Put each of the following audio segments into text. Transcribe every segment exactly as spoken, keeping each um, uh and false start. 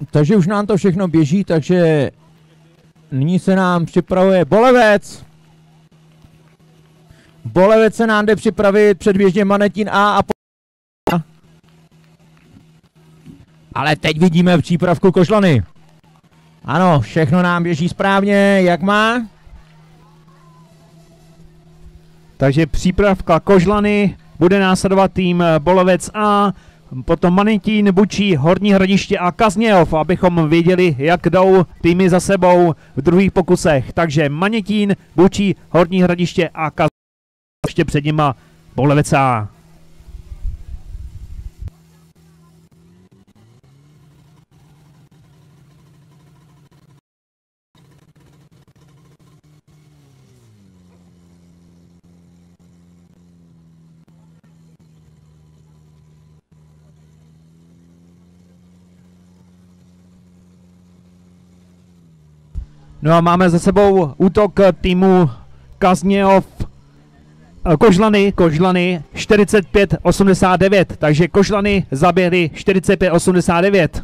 takže už nám to všechno běží, takže nyní se nám připravuje Bolevec. Bolevec se nám jde připravit předběžně Manetín A a po... Ale teď vidíme v přípravku Kožlany. Ano, všechno nám běží správně, jak má. Takže přípravka Kožlany, bude následovat tým Bolevec A, potom Manetín, Bučí, Horní Hradiště a Kaznějov, abychom věděli, jak jdou týmy za sebou v druhých pokusech. Takže Manetín, Bučí, Horní Hradiště a Kaznějov, ještě před nima Bolevec A. No a máme za sebou útok týmu Kaznějov, Kožlany, Kožlany čtyřicet pět osmdesát devět, takže Kožlany zaběhly čtyřicet pět osmdesát devět.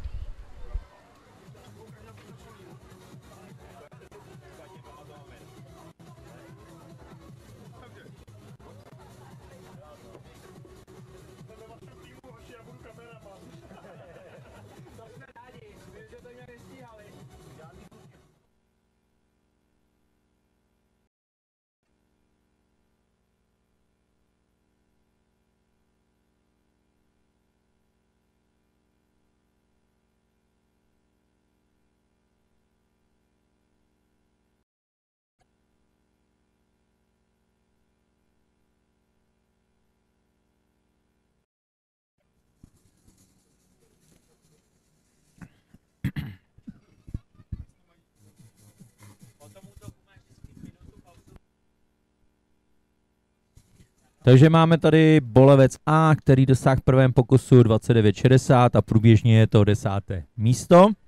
Takže máme tady Bolevec A, který dosáhl v prvém pokusu dvacet devět šedesát a průběžně je to desáté místo.